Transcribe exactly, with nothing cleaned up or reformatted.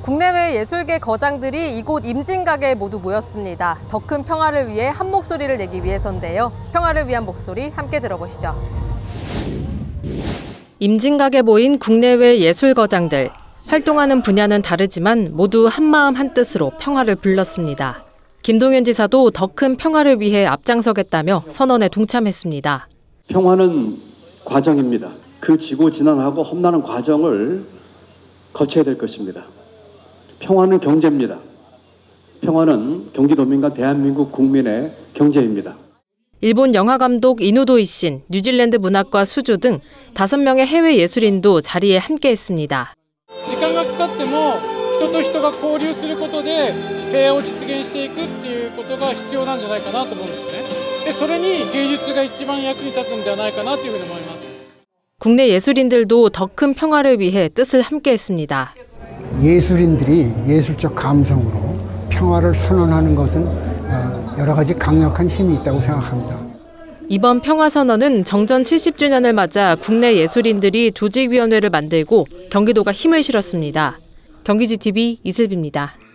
국내외 예술계 거장들이 이곳 임진각에 모두 모였습니다. 더 큰 평화를 위해 한 목소리를 내기 위해서인데요. 평화를 위한 목소리 함께 들어보시죠. 임진각에 모인 국내외 예술 거장들. 활동하는 분야는 다르지만 모두 한마음 한뜻으로 평화를 불렀습니다. 김동연 지사도 더 큰 평화를 위해 앞장서겠다며 선언에 동참했습니다. 평화는 과정입니다. 그 지고 지난하고 험난한 과정을 거쳐야 될 것입니다. 평화는 경제입니다. 평화는 경기도민과 대한민국 국민의 경제입니다. 일본 영화감독 이누도 이신, 뉴질랜드 문학과 수주 등 다섯 명의 해외 예술인도 자리에 함께했습니다. 時間がかかっても人と人が交流することで平和を実現していくっていうことが必要なんじゃないかなと思うんですね。で、それに芸術が一番役に立つんではないかなというふうに思います。 국내 예술인들도 더 큰 평화를 위해 뜻을 함께했습니다. 예술인들이 예술적 감성으로 평화를 선언하는 것은 여러 가지 강력한 힘이 있다고 생각합니다. 이번 평화선언은 정전 칠십 주년을 맞아 국내 예술인들이 조직위원회를 만들고 경기도가 힘을 실었습니다. 경기지티비 이슬비입니다.